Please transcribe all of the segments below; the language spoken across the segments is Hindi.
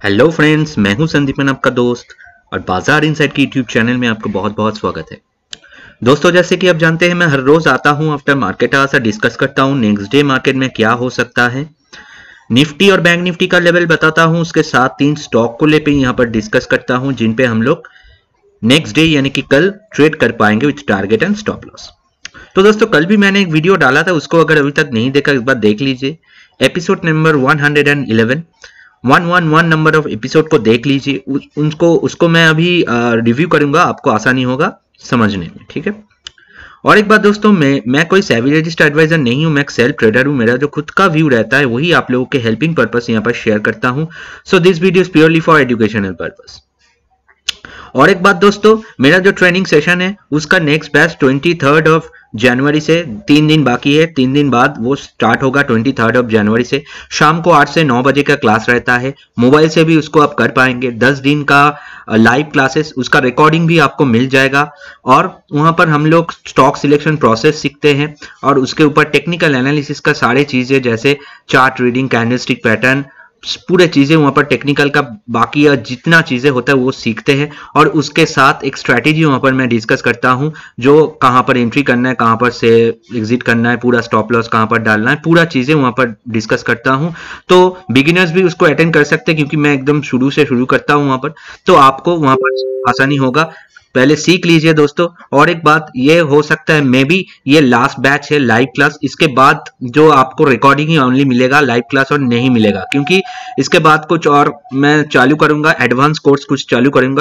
हेलो फ्रेंड्स, मैं हूं संदीपन, आपका दोस्त, और बाजार इनसाइड की यूट्यूब चैनल में आपको बहुत बहुत स्वागत है। दोस्तों, जैसे कि आप जानते हैं, मैं हर रोज आता हूं आफ्टर मार्केट आवर्स और डिस्कस करता हूं नेक्स्ट डे मार्केट में क्या हो सकता है। निफ्टी और बैंक निफ्टी का लेवल बताता हूं, उसके साथ 3 स्टॉक को लेकर यहाँ पर डिस्कस करता हूं जिन पे हम लोग नेक्स्ट डे यानी कि कल ट्रेड कर पाएंगे with target and stop loss. तो दोस्तों, कल भी मैंने एक वीडियो डाला था, उसको अगर अभी तक नहीं देखा, एक बार देख लीजिए। Episode number 111 111 number of episode को देख लीजिए। उसको मैं अभी रिव्यू करूंगा, आपको आसानी होगा समझने में, ठीक है। और एक बात दोस्तों, मैं कोई सेबी रजिस्टर्ड एडवाइजर नहीं हूं, मैं एक सेल्फ ट्रेडर हूं। मेरा जो खुद का व्यू रहता है वही आप लोगों के हेल्पिंग पर्पस यहाँ पर शेयर करता हूं। So this video is purely for educational purpose. और एक बात दोस्तों, मेरा जो ट्रेनिंग सेशन है उसका नेक्स्ट बैच 23 ऑफ जनवरी से 3 दिन बाकी है। 3 दिन बाद वो स्टार्ट होगा 23 ऑफ जनवरी से। शाम को 8 से 9 बजे का क्लास रहता है। मोबाइल से भी उसको आप कर पाएंगे। 10 दिन का लाइव क्लासेस, उसका रिकॉर्डिंग भी आपको मिल जाएगा। और वहां पर हम लोग स्टॉक सिलेक्शन प्रोसेस सीखते हैं और उसके ऊपर टेक्निकल एनालिसिस का सारे चीजें जैसे चार्ट रीडिंग, कैंडलस्टिक पैटर्न, पूरे चीजें वहां पर टेक्निकल का बाकी जितना चीजें होता है वो सीखते हैं। और उसके साथ एक स्ट्रैटेजी वहां पर मैं डिस्कस करता हूं, जो कहां पर एंट्री करना है, कहां पर से एग्जिट करना है, पूरा स्टॉप लॉस कहां पर डालना है, पूरा चीजें वहां पर डिस्कस करता हूं। तो बिगिनर्स भी उसको अटेंड कर सकते हैं क्योंकि मैं एकदम शुरू से शुरू करता हूं वहां पर, तो आपको वहां पर आसानी होगा। पहले सीख लीजिए दोस्तों। और एक बात ये हो सकता है, मे बी ये लास्ट बैच है लाइव क्लास, इसके बाद जो आपको रिकॉर्डिंग ही ओनली मिलेगा, लाइव क्लास और नहीं मिलेगा, क्योंकि इसके बाद कुछ और मैं चालू करूंगा, एडवांस कोर्स कुछ चालू करूंगा।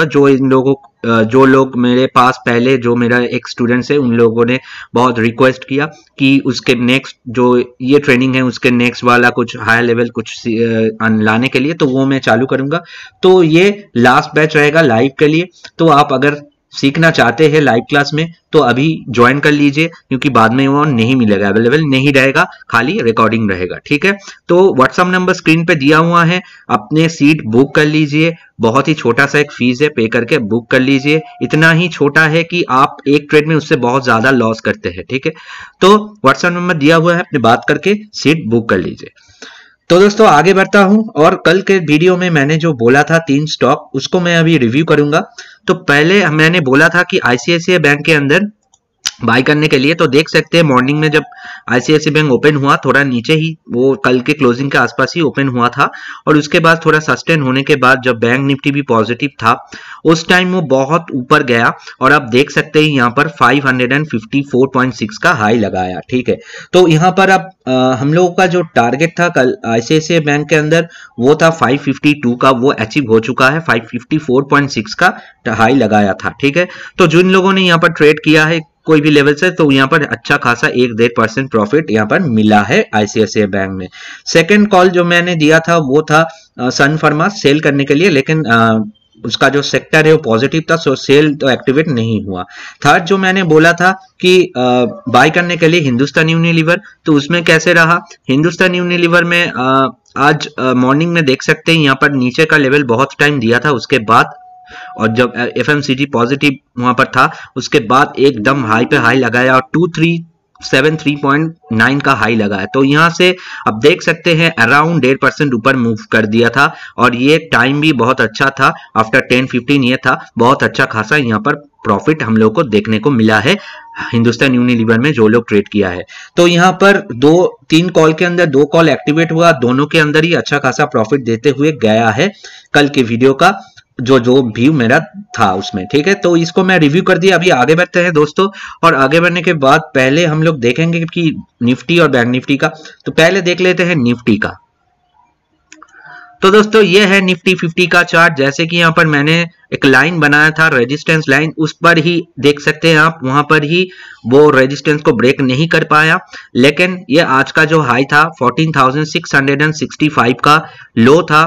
जो लोग मेरे पास पहले, जो मेरा एक स्टूडेंट्स है, उन लोगों ने बहुत रिक्वेस्ट किया कि उसके नेक्स्ट जो ये ट्रेनिंग है उसके नेक्स्ट वाला कुछ हायर लेवल कुछ लाने के लिए, तो वो मैं चालू करूंगा। तो ये लास्ट बैच रहेगा लाइव के लिए। तो आप अगर सीखना चाहते हैं लाइव क्लास में तो अभी ज्वाइन कर लीजिए, क्योंकि बाद में वो नहीं मिलेगा, अवेलेबल नहीं रहेगा, खाली रिकॉर्डिंग रहेगा, ठीक है। तो व्हाट्सएप नंबर स्क्रीन पे दिया हुआ है, अपने सीट बुक कर लीजिए। बहुत ही छोटा सा एक फीस है, पे करके बुक कर लीजिए। इतना ही छोटा है कि आप एक ट्रेड में उससे बहुत ज्यादा लॉस करते हैं, ठीक है। तो व्हाट्सएप नंबर दिया हुआ है, अपनी बात करके सीट बुक कर लीजिए। तो दोस्तों, आगे बढ़ता हूं। और कल के वीडियो में मैंने जो बोला था 3 स्टॉक, उसको मैं अभी रिव्यू करूंगा। तो पहले मैंने बोला था कि आईसीआईसीआई बैंक के अंदर बाय करने के लिए, तो देख सकते हैं मॉर्निंग में जब आईसीआईसीआई बैंक ओपन हुआ, थोड़ा नीचे ही, वो कल के क्लोजिंग के आसपास ही ओपन हुआ था। और उसके बाद थोड़ा सस्टेन होने के बाद जब बैंक निफ्टी भी पॉजिटिव था, उस टाइम वो बहुत ऊपर गया और आप देख सकते हैं यहाँ पर 554.6 का हाई लगाया, ठीक है। तो यहाँ पर अब हम लोगों का जो टारगेट था कल आईसीआईसीआई बैंक के अंदर, वो था 552 का, वो अचीव हो चुका है। 554.6 का हाई लगाया था, ठीक है। तो जिन लोगों ने यहाँ पर ट्रेड किया है कोई भी लेवल से, तो यहाँ पर अच्छा खासा 1-1.5% प्रॉफिट यहाँ पर मिला है आईसीआईसीआई बैंक में। सेकंड कॉल जो मैंने दिया था वो था सन फार्मा सेल करने के लिए, लेकिन उसका जो सेक्टर है वो पॉजिटिव था, सो सेल तो एक्टिवेट नहीं हुआ। थर्ड जो मैंने बोला था कि बाय करने के लिए हिंदुस्तान यूनिलीवर, तो उसमें कैसे रहा। हिंदुस्तान यूनिलीवर में आज मॉर्निंग में देख सकते हैं यहाँ पर नीचे का लेवल बहुत टाइम दिया था, उसके बाद और जब एफएमसीजी पॉजिटिव वहां पर था, उसके बाद एकदम हाई पे हाई लगाया और 2373.9 का हाई लगाया। तो यहां से अब देख सकते हैं अराउंड 1.5% ऊपर मूव कर दिया था। और ये टाइम भी बहुत अच्छा था, आफ्टर 10-15 ये था, बहुत अच्छा खासा यहाँ पर प्रॉफिट हम लोग को देखने को मिला है हिंदुस्तान यूनिलीवर में जो लोग ट्रेड किया है। तो यहाँ पर 2-3 कॉल के अंदर 2 कॉल एक्टिवेट हुआ, दोनों के अंदर ही अच्छा खासा प्रॉफिट देते हुए गया है कल के वीडियो का जो व्यू मेरा था उसमें, ठीक है। तो इसको मैं रिव्यू कर दिया। अभी आगे बढ़ते हैं दोस्तों, और आगे बढ़ने के बाद पहले हम लोग देखेंगे कि निफ्टी और बैंक निफ्टी का। तो पहले देख लेते हैं निफ्टी का। तो दोस्तों, ये है निफ्टी 50 का चार्ट। जैसे कि यहाँ पर मैंने एक लाइन बनाया था, रेजिस्टेंस लाइन, उस पर ही देख सकते हैं आप, वहां पर ही वो रेजिस्टेंस को ब्रेक नहीं कर पाया। लेकिन ये आज का जो हाई था 14,665 का, लो था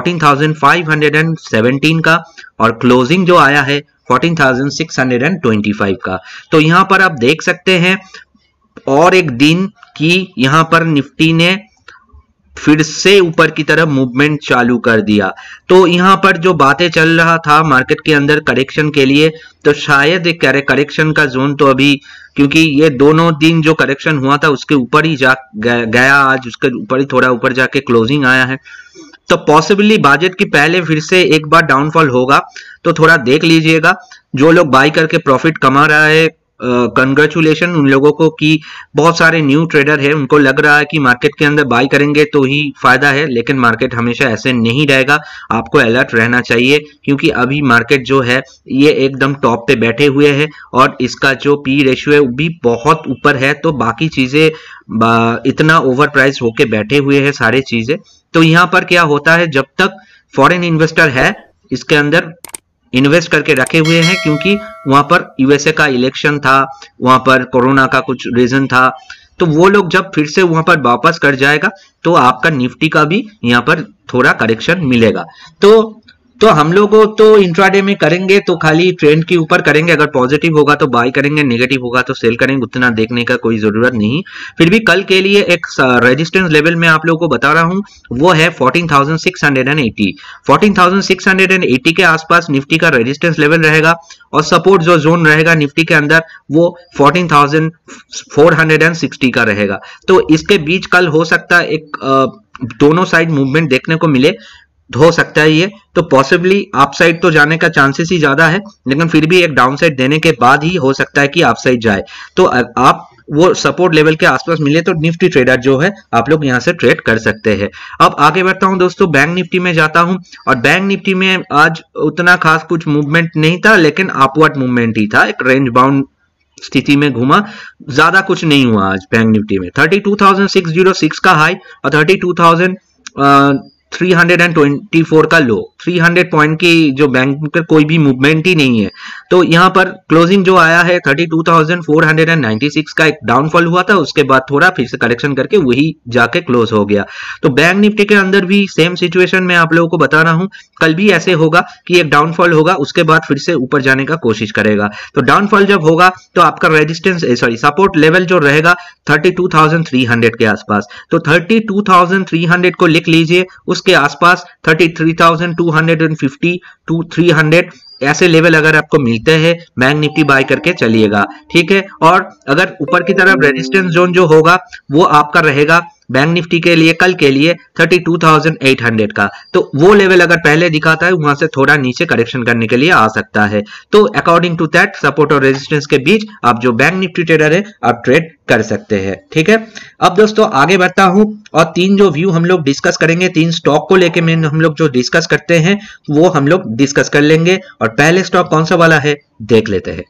14,517 का, और क्लोजिंग जो आया है 14,625 का। तो यहाँ पर आप देख सकते हैं और एक दिन की यहाँ पर निफ्टी ने फिर से ऊपर की तरफ मूवमेंट चालू कर दिया। तो यहाँ पर जो बातें चल रहा था मार्केट के अंदर करेक्शन के लिए, तो शायद एक करेक्शन का जोन तो अभी, क्योंकि ये दोनों दिन जो करेक्शन हुआ था उसके ऊपर ही जा गया, आज उसके ऊपर ही थोड़ा ऊपर जाके क्लोजिंग आया है। तो पॉसिबली बजट की पहले फिर से एक बार डाउनफॉल होगा, तो थोड़ा देख लीजिएगा। जो लोग बाई करके प्रॉफिट कमा रहा है, कंग्रेचुलेशन उन लोगों को कि बहुत सारे न्यू ट्रेडर है, उनको लग रहा है कि मार्केट के अंदर बाई करेंगे तो ही फायदा है, लेकिन मार्केट हमेशा ऐसे नहीं रहेगा। आपको अलर्ट रहना चाहिए, क्योंकि अभी मार्केट जो है ये एकदम टॉप पे बैठे हुए हैं और इसका जो पी रेशियो है वो भी बहुत ऊपर है। तो बाकी चीजें इतना ओवर प्राइस होके बैठे हुए हैं सारी चीजें। तो यहाँ पर क्या होता है, जब तक फॉरेन इन्वेस्टर है इसके अंदर इन्वेस्ट करके रखे हुए हैं, क्योंकि वहां पर यूएसए का इलेक्शन था, वहां पर कोरोना का कुछ रीजन था, तो वो लोग जब फिर से वहां पर वापस कर जाएगा तो आपका निफ्टी का भी यहाँ पर थोड़ा करेक्शन मिलेगा। तो हम लोगों तो इंट्राडे में करेंगे तो खाली ट्रेंड के ऊपर करेंगे, अगर पॉजिटिव होगा तो बाय करेंगे, नेगेटिव होगा तो सेल करेंगे, उतना देखने का कोई जरूरत नहीं। फिर भी कल के लिए एक रेजिस्टेंस लेवल में आप लोगों को बता रहा हूं, वो है 14,680। 14,680 के आसपास निफ्टी का रेजिस्टेंस लेवल रहेगा और सपोर्ट जो जोन रहेगा निफ्टी के अंदर वो 14,460 का रहेगा। तो इसके बीच कल हो सकता है एक दोनों साइड मूवमेंट देखने को मिले, हो सकता है ये, तो पॉसिबली अप साइड तो जाने का चांसेस ही ज्यादा है, लेकिन फिर भी एक डाउन साइड देने के बाद ही हो सकता है कि अप साइड जाए। तो आप वो सपोर्ट लेवल के आसपास मिले तो निफ्टी ट्रेडर जो है आप लोग यहां से ट्रेड कर सकते हैं। अब आगे बढ़ता हूं दोस्तों, बैंक निफ्टी में जाता हूं और बैंक निफ्टी में आज उतना खास कुछ मूवमेंट नहीं था, लेकिन अपवर्ड मूवमेंट ही था, एक रेंज बाउंड स्थिति में घूमा, ज्यादा कुछ नहीं हुआ आज बैंक निफ्टी में। 32,606 का हाई और 32,324 का लो, 300 पॉइंट की जो बैंक पर कोई भी मूवमेंट ही नहीं है। तो यहाँ पर क्लोजिंग जो आया है 32,496 का एक डाउनफॉल हुआ था, उसके बाद थोड़ा फिर से करेक्शन करके वही जाके क्लोज हो गया। तो बैंक निफ्टी के अंदर भी सेम सिचुएशन में आप लोगों को बता रहा हूं, कल भी ऐसे होगा कि एक डाउनफॉल होगा, उसके बाद फिर से ऊपर जाने का कोशिश करेगा। तो डाउनफॉल जब होगा तो आपका रेजिस्टेंस सपोर्ट लेवल जो रहेगा 32,300 के आसपास। तो 32,300 को लिख लीजिए, उसके आसपास 33,250 टू 300 ऐसे लेवल अगर आपको मिलते हैं, बैंक निफ्टी बाय करके चलिएगा, ठीक है। और अगर ऊपर की तरफ रेजिस्टेंस जोन जो होगा वो आपका रहेगा बैंक निफ्टी के लिए कल के लिए 32,800 का। तो वो लेवल अगर पहले दिखाता है वहां से थोड़ा नीचे करेक्शन करने के लिए आ सकता है। तो अकॉर्डिंग टू दैट सपोर्ट और रेजिस्टेंस के बीच आप जो बैंक निफ्टी ट्रेडर है आप ट्रेड कर सकते हैं, ठीक है। अब दोस्तों आगे बढ़ता हूं और तीन जो व्यू हम लोग डिस्कस करेंगे, तीन स्टॉक को लेके हम लोग जो डिस्कस करते हैं वो हम लोग डिस्कस कर लेंगे। और पहले स्टॉक कौन सा वाला है देख लेते हैं।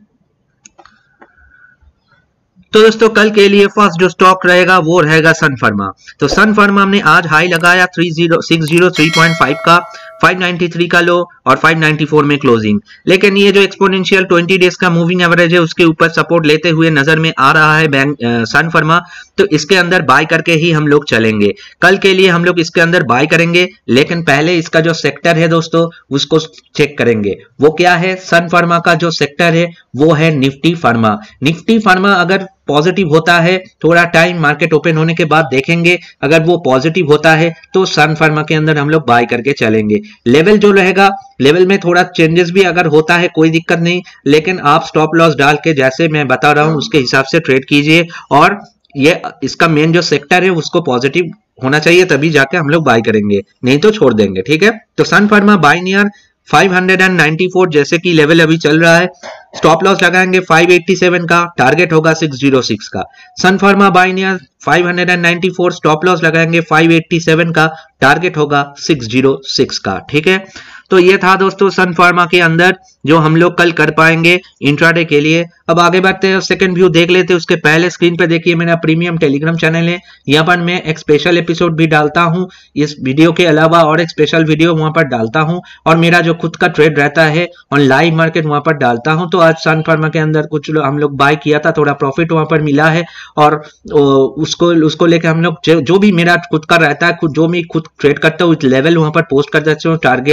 तो दोस्तों कल के लिए फर्स्ट जो स्टॉक रहेगा वो रहेगा सन फार्मा। तो सन फार्मा हमने आज हाई लगाया 603.5 का, 593 का लो और 594 में क्लोजिंग। लेकिन ये जो एक्सपोनेंशियल 20 डेज का मूविंग एवरेज है उसके ऊपर सपोर्ट लेते हुए नजर में आ रहा है बैंक सन फार्मा। तो इसके अंदर बाय करके ही हम लोग चलेंगे। कल के लिए हम लोग इसके अंदर बाय करेंगे, लेकिन पहले इसका जो सेक्टर है दोस्तों उसको चेक करेंगे। वो क्या है, सन फार्मा का जो सेक्टर है वो है निफ्टी फार्मा। निफ्टी फार्मा अगर पॉजिटिव होता है, थोड़ा टाइम मार्केट ओपन होने के बाद देखेंगे, अगर वो पॉजिटिव होता है तो सन फार्मा के अंदर हम लोग बाय करके चलेंगे। लेवल जो रहेगा, लेवल में थोड़ा चेंजेस भी अगर होता है कोई दिक्कत नहीं, लेकिन आप स्टॉप लॉस डाल के जैसे मैं बता रहा हूं उसके हिसाब से ट्रेड कीजिए। और ये इसका मेन जो सेक्टर है उसको पॉजिटिव होना चाहिए, तभी जाके हम लोग बाय करेंगे, नहीं तो छोड़ देंगे, ठीक है। तो सन फार्मा बाय नियर 594 जैसे कि लेवल अभी चल रहा है, स्टॉप लॉस लगाएंगे 587 का, टारगेट होगा 606 का। Sun Pharma buy near 594, stop loss लगाएंगे 587 का, टारगेट होगा 606 का, ठीक है। तो ये था दोस्तों सन फार्मा के अंदर जो हम लोग कल कर पाएंगे इंट्राडे के लिए। अब आगे बढ़ते हैं, सेकंड व्यू देख लेते हैं। उसके पहले स्क्रीन पे देखिए मेरा प्रीमियम टेलीग्राम चैनल है, यहाँ पर मैं एक स्पेशल एपिसोड भी डालता हूँ, इस वीडियो के अलावा और एक स्पेशल वीडियो वहां पर डालता हूँ, और मेरा जो खुद का ट्रेड रहता है और लाइव मार्केट वहां पर डालता हूँ। तो आज सन फार्मा के अंदर कुछ हम लोग बाय किया था, थोड़ा प्रॉफिट वहां पर मिला है, और उसको लेकर हम लोग जो भी मेरा खुद का रहता है, जो मैं खुद ट्रेड करता हूँ लेवल वहां पर पोस्ट कर देता हूँ, टारगेट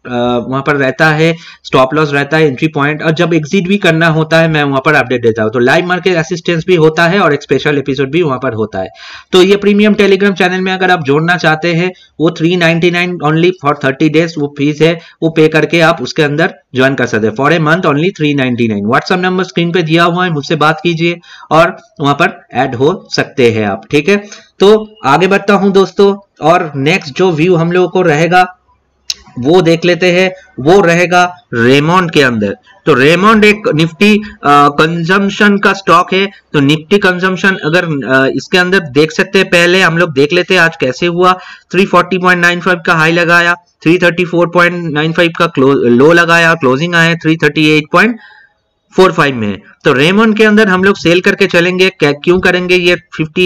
वहां पर रहता है, स्टॉप लॉस रहता है, एंट्री पॉइंट, और जब एग्जिट भी करना होता है मैं वहां पर अपडेट देता हूं। तो लाइव मार्केट असिस्टेंस भी होता है और एक स्पेशल एपिसोड भी वहां पर होता है। तो ये प्रीमियम टेलीग्राम चैनल में अगर आप जोड़ना चाहते हैं, वो 399 ओनली फॉर 30 डेज वो फीस है, वो पे करके आप उसके अंदर ज्वाइन कर सकते हैं। For a month only 399। WhatsApp number screen पे दिया हुआ है, मुझसे बात कीजिए और वहां पर ऐड हो सकते हैं आप, ठीक है। तो आगे बढ़ता हूं दोस्तों, और नेक्स्ट जो व्यू हम लोगों को रहेगा वो देख लेते हैं। वो रहेगा रेमंड के अंदर। तो रेमंड एक निफ्टी कंजम्पशन का स्टॉक है। तो निफ्टी कंजम्पशन अगर इसके अंदर देख सकते हैं, पहले हम लोग देख लेते हैं आज कैसे हुआ। 340.95 का हाई लगाया, 334.95 का लो लगाया, क्लोजिंग आया 338.45 में। तो रेमंड के अंदर हम लोग सेल करके चलेंगे। क्यों करेंगे? ये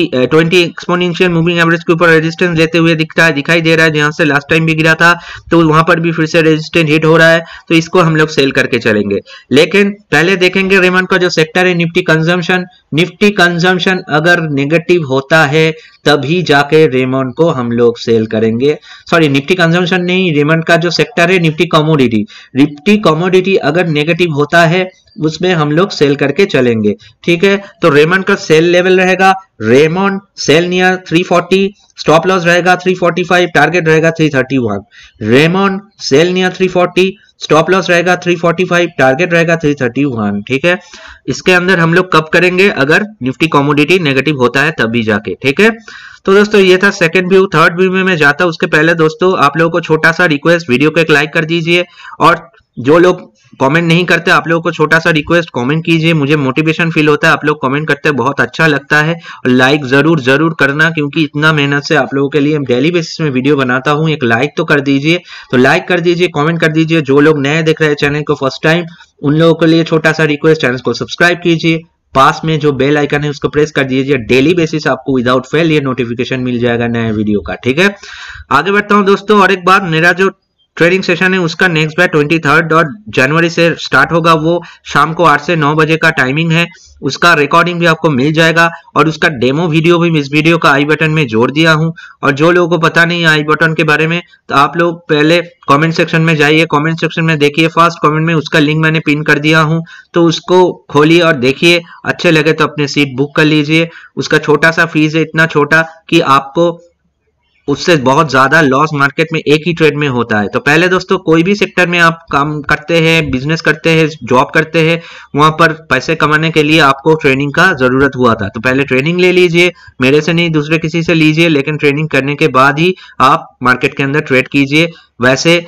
20 एक्सपोनेंशियल मूविंग एवरेज के ऊपर रेजिस्टेंस लेते हुए दिखाई दे रहा है, जहां से लास्ट टाइम भी गिरा था, तो वहां पर भी फिर से रेजिस्टेंस हिट हो रहा है, तो इसको हम लोग सेल करके चलेंगे। लेकिन पहले देखेंगे रेमंड का जो सेक्टर है निफ्टी कंजम्पशन। निफ्टी कंजम्पशन अगर नेगेटिव होता है तभी जाके रेमंड को हम लोग सेल करेंगे। सॉरी, निफ्टी कंजम्पशन नहीं, रेमंड का जो सेक्टर है निफ्टी कमोडिटी। निफ्टी कमोडिटी अगर नेगेटिव होता है उसमें हम लोग सेल करके चलेंगे, ठीक है। तो रेमंड का सेल लेवल रहेगा, Raymond sell near 340, stop loss रहेगा 345, टारगेट रहेगा 331। Raymond sell near 340, stop loss रहेगा 345, टारगेट रहेगा 331, ठीक है। इसके अंदर हम लोग कब करेंगे? अगर निफ्टी कमोडिटी नेगेटिव होता है तभी जाके, ठीक है। तो दोस्तों ये था सेकंड व्यू। थर्ड व्यू में मैं जाता हूं उसके पहले दोस्तों आप लोगों को छोटा सा रिक्वेस्ट, वीडियो को एक लाइक कर दीजिए, और जो लोग कमेंट नहीं करते आप लोगों को छोटा सा रिक्वेस्ट, कमेंट कीजिए। मुझे मोटिवेशन फील होता है, आप लोग कमेंट करते हैं, बहुत अच्छा लगता है। और लाइक जरूर करना, क्योंकि इतना मेहनत से आप लोगों के लिए डेली बेसिस में वीडियो बनाता हूं। एक लाइक तो कर दीजिए। तो लाइक कर दीजिए, कमेंट कर दीजिए। जो लोग नए देख रहे हैं चैनल को फर्स्ट टाइम, उन लोगों के लिए छोटा सा रिक्वेस्ट, चैनल को सब्सक्राइब कीजिए, पास में जो बेल आइकन है उसको प्रेस कर दीजिए। डेली बेसिस आपको विदाउट फेल ये नोटिफिकेशन मिल जाएगा नए वीडियो का, ठीक है। आगे बढ़ता हूं दोस्तों, और एक बार मेरा जो ट्रेडिंग सेशन है उसका नेक्स्ट बैच 23 जनवरी से स्टार्ट होगा। वो शाम को 8 से 9 बजे का टाइमिंग है। उसका रिकॉर्डिंग भी आपको मिल जाएगा, और उसका डेमो वीडियो भी इस वीडियो का आई बटन में जोड़ दिया हूं। और जो लोगों को पता नहीं है आई बटन के बारे में, तो आप लोग पहले कमेंट सेक्शन में जाइए, कमेंट सेक्शन में देखिए, फर्स्ट कमेंट में उसका लिंक मैंने पिन कर दिया हूं, तो उसको खोलिए और देखिए। अच्छे लगे तो अपने सीट बुक कर लीजिए। उसका छोटा सा फीस है, इतना छोटा कि आपको उससे बहुत ज्यादा लॉस मार्केट में एक ही ट्रेड में होता है। तो पहले दोस्तों कोई भी सेक्टर में आप काम करते हैं, बिजनेस करते हैं, जॉब करते हैं, वहां पर पैसे कमाने के लिए आपको ट्रेनिंग का जरूरत हुआ था। तो पहले ट्रेनिंग ले लीजिए, मेरे से नहीं दूसरे किसी से लीजिए, लेकिन ट्रेनिंग करने के बाद ही आप मार्केट के अंदर ट्रेड कीजिए। वैसे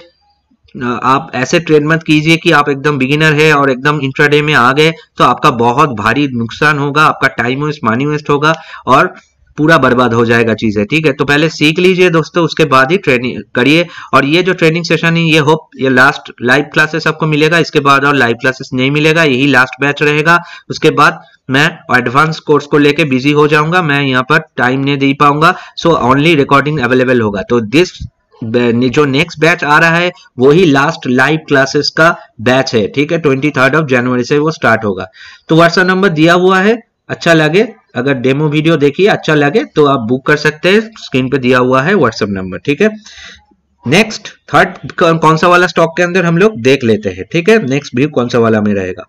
आप ऐसे ट्रेड मत कीजिए कि आप एकदम बिगिनर है और एकदम इंट्राडे में आ गए, तो आपका बहुत भारी नुकसान होगा, आपका टाइम वेस्ट, मनी वेस्ट होगा और पूरा बर्बाद हो जाएगा चीजें, ठीक है। तो पहले सीख लीजिए दोस्तों, उसके बाद ही ट्रेनिंग करिए। और ये जो ट्रेनिंग सेशन है, ये होप ये लास्ट लाइव क्लासेस आपको मिलेगा, इसके बाद और लाइव क्लासेस नहीं मिलेगा, यही लास्ट बैच रहेगा। उसके बाद मैं एडवांस कोर्स को लेके बिजी हो जाऊंगा, मैं यहाँ पर टाइम नहीं दे पाऊंगा, सो ओनली रिकॉर्डिंग अवेलेबल होगा। तो दिस जो नेक्स्ट बैच आ रहा है वही लास्ट लाइव क्लासेस का बैच है, ठीक है। 23 जनवरी से वो स्टार्ट होगा। तो व्हाट्सएप नंबर दिया हुआ है, अच्छा लगे अगर डेमो वीडियो देखिए, अच्छा लगे तो आप बुक कर सकते हैं, स्क्रीन पे दिया हुआ है व्हाट्सएप नंबर, ठीक है। नेक्स्ट थर्ड कौन सा वाला स्टॉक के अंदर हम लोग देख लेते हैं, ठीक है। नेक्स्ट व्यू कौन सा वाला में रहेगा?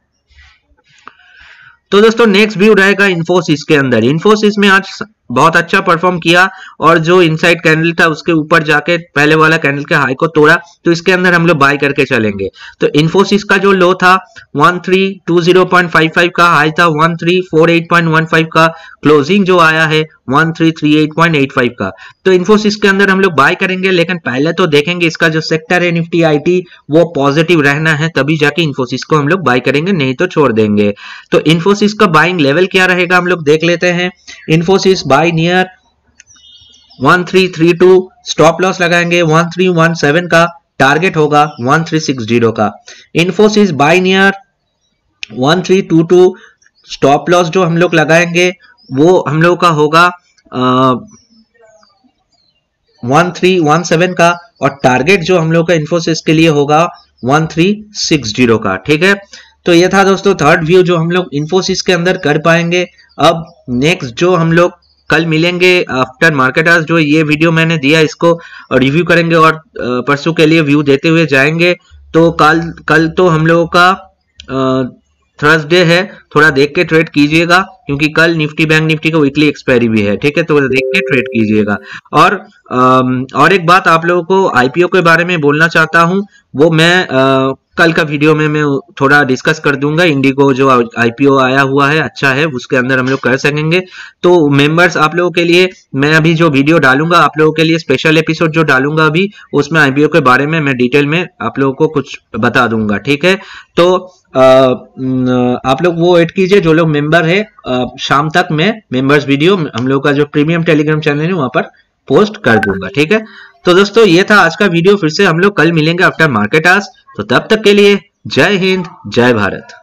तो दोस्तों नेक्स्ट व्यू रहेगा इन्फोसिस के अंदर। इन्फोसिस में आज बहुत अच्छा परफॉर्म किया, और जो इनसाइड कैंडल था उसके ऊपर जाके पहले वाला कैंडल के हाई को तोड़ा, तो इसके अंदर हम लोग बाय करके चलेंगे। तो इन्फोसिस का जो लो था 1320.55 का, हाई था 1348.15 का, क्लोजिंग जो आया है 1338.85 का। तो इन्फोसिस के अंदर हम लोग बाय करेंगे, लेकिन पहले तो देखेंगे इसका जो सेक्टर है निफ्टी आईटी वो पॉजिटिव रहना है, तभी जाके इन्फोसिस को हम लोग बाय करेंगे, नहीं तो छोड़ देंगे। तो इन्फोसिस का बाइंग लेवल क्या रहेगा हम लोग देख लेते हैं। Infosys buy near 1332, stop loss लगाएंगे 1317 का, टारगेट होगा 1360 का। Infosys buy near 1322, stop loss जो हम लोग लगाएंगे वो हम लोग का होगा 1317 का, और टारगेट जो हम लोग का इन्फोसिस के लिए होगा 1360 का, ठीक है। तो ये था दोस्तों थर्ड व्यू जो हम लोग इन्फोसिस के अंदर कर पाएंगे। अब नेक्स्ट जो हम लोग कल मिलेंगे आफ्टर मार्केट आवर्स। जो ये वीडियो मैंने दिया इसको रिव्यू करेंगे और परसों के लिए व्यू देते हुए जाएंगे। तो कल तो हम लोगों का थर्सडे है, थोड़ा देख के ट्रेड कीजिएगा क्योंकि कल निफ्टी बैंक निफ्टी का वीकली एक्सपायरी भी है, ठीक है, तो देख के ट्रेड कीजिएगा। और एक बात आप लोगों को आईपीओ के बारे में बोलना चाहता हूं, वो मैं कल का वीडियो में मैं थोड़ा डिस्कस कर दूंगा। इंडिगो जो आईपीओ आया हुआ है अच्छा है, उसके अंदर हम लोग कर सकेंगे। तो मेंबर्स आप लोगों के लिए मैं अभी जो वीडियो डालूंगा आप लोगों के लिए स्पेशल एपिसोड जो डालूंगा अभी, उसमें आईपीओ के बारे में मैं डिटेल में आप लोगों को कुछ बता दूंगा, ठीक है। तो आप लोग वो वेट कीजिए जो लोग मेंबर है, शाम तक मैं मेंबर्स वीडियो हम लोग का जो प्रीमियम टेलीग्राम चैनल है वहां पर पोस्ट कर दूंगा, ठीक है। तो दोस्तों ये था आज का वीडियो, फिर से हम लोग कल मिलेंगे आफ्टर मार्केट आवर्स। तो तब तक के लिए जय हिंद, जय भारत।